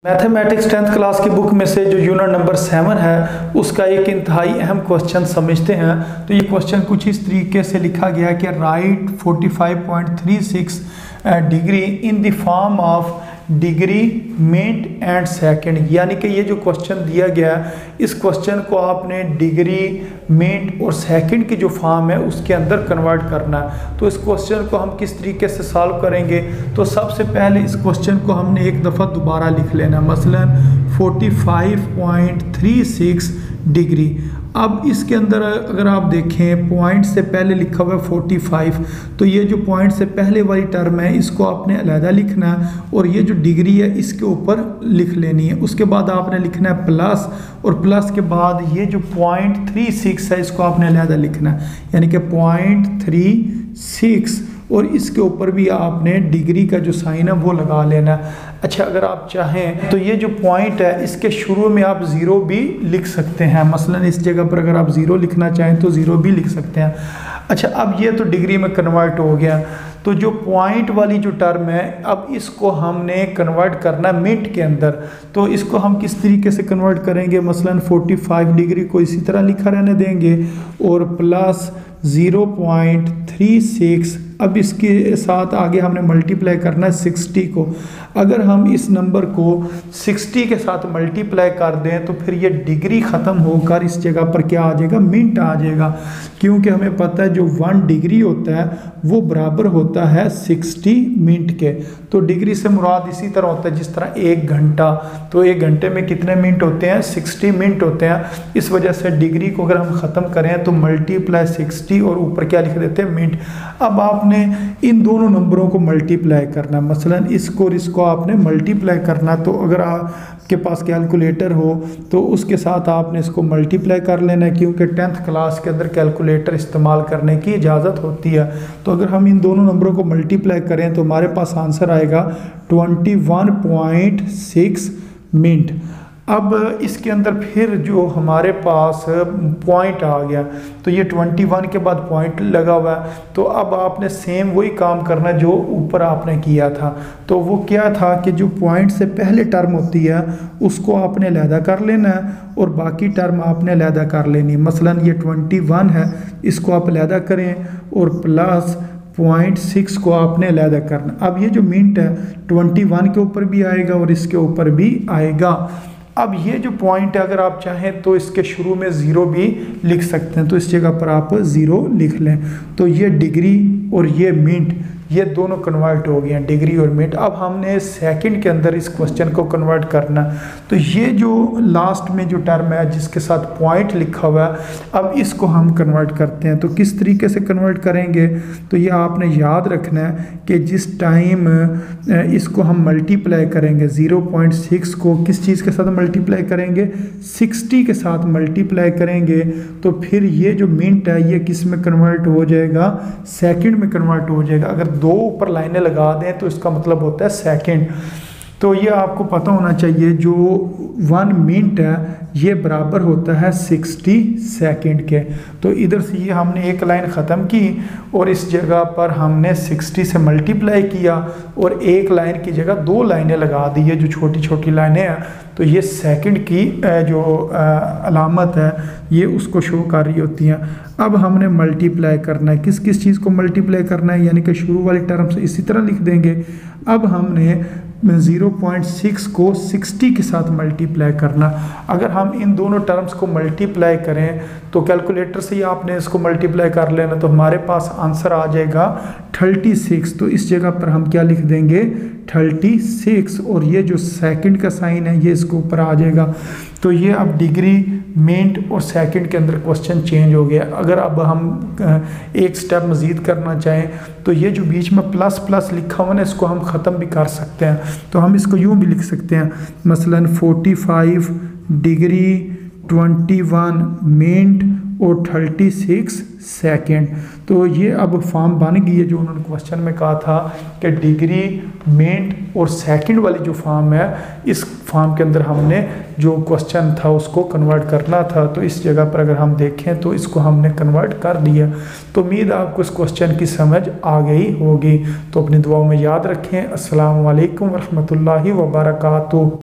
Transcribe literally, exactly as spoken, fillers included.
Mathematics tenth class की book में से जो यूनिट नंबर सेवन है उसका एक इंतहाई अहम क्वेश्चन समझते हैं। तो ये क्वेश्चन कुछ इस तरीके से लिखा गया है कि right forty five point three six degree in the form of degree minute and second, यानी कि ये जो क्वेश्चन दिया गया है इस क्वेश्चन को आपने डिग्री मिनट और सेकंड की जो फॉर्म है उसके अंदर कन्वर्ट करना है। तो इस क्वेश्चन को हम किस तरीके से सॉल्व करेंगे, तो सबसे पहले इस क्वेश्चन को हमने एक दफ़ा दोबारा लिख लेना, मसलन forty five point three six degree. अब इसके अंदर अगर आप देखें पॉइंट से पहले लिखा हुआ है फोर्टी फाइव, तो ये जो पॉइंट से पहले वाली टर्म है इसको आपने अलहदा लिखना है और ये जो डिग्री है इसके ऊपर लिख लेनी है। उसके बाद आपने लिखना है प्लस, और प्लस के बाद ये जो पॉइंट थ्री सिक्स है इसको आपने अलहदा लिखना है, यानी कि पॉइंट थ्री सिक्स, और इसके ऊपर भी आपने डिग्री का जो साइन है वो लगा लेना। अच्छा, अगर आप चाहें तो ये जो पॉइंट है इसके शुरू में आप ज़ीरो भी लिख सकते हैं, मसलन इस जगह पर अगर आप ज़ीरो लिखना चाहें तो ज़ीरो भी लिख सकते हैं। अच्छा, अब ये तो डिग्री में कन्वर्ट हो गया, तो जो पॉइंट वाली जो टर्म है अब इसको हमने कन्वर्ट करना मिनट के अंदर। तो इसको हम किस तरीके से कन्वर्ट करेंगे, मसलन फोर्टी फाइव डिग्री को इसी तरह लिखा रहने देंगे और plus zero point three six, अब इसके साथ आगे हमने मल्टीप्लाई करना है सिक्सटी को। अगर हम इस नंबर को सिक्सटी के साथ मल्टीप्लाई कर दें तो फिर ये डिग्री ख़त्म होकर इस जगह पर क्या आ जाएगा, मिनट आ जाएगा, क्योंकि हमें पता है जो वन डिग्री होता है वो बराबर होता है सिक्सटी मिनट के। तो डिग्री से मुराद इसी तरह होता है जिस तरह एक घंटा, तो एक घंटे में कितने मिनट होते हैं, सिक्सटी मिनट होते हैं। इस वजह से डिग्री को अगर हम ख़त्म करें तो मल्टीप्लाई सिक्सटी और ऊपर क्या लिख देते हैं, मिनट। अब आपने इन दोनों नंबरों को मल्टीप्लाई करना, मसलन इसको और इसको आपने मल्टीप्लाई करना। तो अगर आपके पास कैलकुलेटर हो तो उसके साथ आपने इसको मल्टीप्लाई कर लेना है, क्योंकि टेंथ क्लास के अंदर कैलकुलेटर इस्तेमाल करने की इजाज़त होती है। तो अगर हम इन दोनों नंबरों को मल्टीप्लाई करें तो हमारे पास आंसर आएगा twenty one point six minute. अब इसके अंदर फिर जो हमारे पास पॉइंट आ गया, तो ये इक्कीस के बाद पॉइंट लगा हुआ है, तो अब आपने सेम वही काम करना जो ऊपर आपने किया था। तो वो क्या था कि जो पॉइंट से पहले टर्म होती है उसको आपने अलहदा कर लेना है और बाकी टर्म आपने अलहदा कर लेनी। मसलन ये इक्कीस है, इसको आप अलहदा करें और प्लस पॉइंट सिक्स को आपने अलहदा करना। अब ये जो मिनट है इक्कीस के ऊपर भी आएगा और इसके ऊपर भी आएगा। अब ये जो पॉइंट है अगर आप चाहें तो इसके शुरू में ज़ीरो भी लिख सकते हैं, तो इस जगह पर आप ज़ीरो लिख लें। तो ये डिग्री और ये मिनट ये दोनों कन्वर्ट हो गए हैं, डिग्री और मिनट। अब हमने सेकंड के अंदर इस क्वेश्चन को कन्वर्ट करना, तो ये जो लास्ट में जो टर्म है जिसके साथ पॉइंट लिखा हुआ है अब इसको हम कन्वर्ट करते हैं। तो किस तरीके से कन्वर्ट करेंगे, तो ये आपने याद रखना है कि जिस टाइम इसको हम मल्टीप्लाई करेंगे ज़ीरो पॉइंट सिक्स को किस चीज़ के साथ मल्टीप्लाई करेंगे, सिक्सटी के साथ मल्टीप्लाई करेंगे, तो फिर ये जो मिनट है ये किस में कन्वर्ट हो जाएगा, सेकंड में कन्वर्ट हो जाएगा। अगर दो ऊपर लाइनें लगा दें तो इसका मतलब होता है सेकंड। तो ये आपको पता होना चाहिए जो वन मिनट है ये बराबर होता है सिक्सटी सेकंड के। तो इधर से ये हमने एक लाइन ख़त्म की और इस जगह पर हमने सिक्सटी से मल्टीप्लाई किया और एक लाइन की जगह दो लाइनें लगा दी है जो छोटी छोटी लाइनें हैं। तो ये सेकंड की जो अलामत है ये उसको शो कर रही होती हैं। अब हमने मल्टीप्लाई करना है, किस किस चीज़ को मल्टीप्लाई करना है, यानी कि शुरू वाली टर्म से इसी तरह लिख देंगे। अब हमने ज़ीरो पॉइंट सिक्स को सिक्सटी के साथ मल्टीप्लाई करना। अगर हम इन दोनों टर्म्स को मल्टीप्लाई करें तो कैलकुलेटर से ही आपने इसको मल्टीप्लाई कर लेना, तो हमारे पास आंसर आ जाएगा थर्टी सिक्स। तो इस जगह पर हम क्या लिख देंगे, थर्टी सिक्स, और ये जो सेकंड का साइन है ये इसके ऊपर आ जाएगा। तो ये अब डिग्री मिनट और सेकंड के अंदर क्वेश्चन चेंज हो गया। अगर अब हम एक स्टेप मज़ीद करना चाहें तो ये जो बीच में प्लस प्लस लिखा हुआ ना इसको हम ख़त्म भी कर सकते हैं। तो हम इसको यूँ भी लिख सकते हैं, मसलन forty five degree twenty one minute और थर्टी सिक्स सेकेंड। तो ये अब फॉर्म बन गई है जो उन्होंने क्वेश्चन में कहा था कि डिग्री मिनट और सेकंड वाली जो फॉर्म है इस फॉर्म के अंदर हमने जो क्वेश्चन था उसको कन्वर्ट करना था। तो इस जगह पर अगर हम देखें तो इसको हमने कन्वर्ट कर दिया। तो उम्मीद आपको इस क्वेश्चन की समझ आ गई होगी। तो अपनी दुआओं में याद रखें। अस्सलामु अलैकुम वरहमतुल्लाहि वबरकातुहू।